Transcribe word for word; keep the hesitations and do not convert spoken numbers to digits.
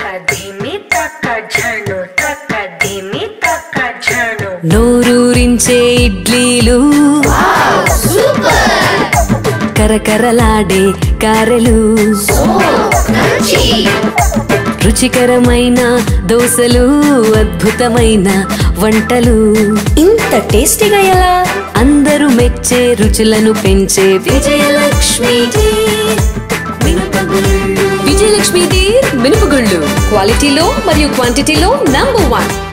నోరూరించే ఇడ్లీలు, కరకరలాడే కారెలు, రుచికరమైన దోసలు, అద్భుతమైన వంటలు. ఇంత టేస్టీగా ఎలా? అందరూ మెచ్చే రుచులను పెంచే విజయలక్ష్మి విజయలక్ష్మి మినపగుళ్ళు క్వాలిటీలో మరియు క్వాంటిటీలో నంబర్ వన్.